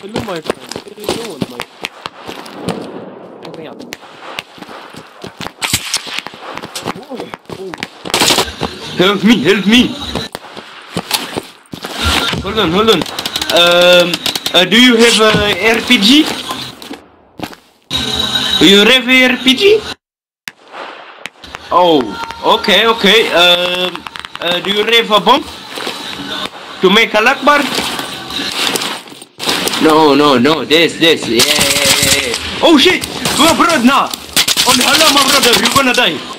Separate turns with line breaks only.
Hello, my friend. What are you doing, my? Okay,
Help me, help me. Hold on, hold on. Do you have a RPG? Do you have a RPG? Oh, okay, okay. Do you have a bomb to make a lock bar? No, no, no. This. Yeah. Oh shit! We're brother now. Oh, hello, my brother. You're gonna die.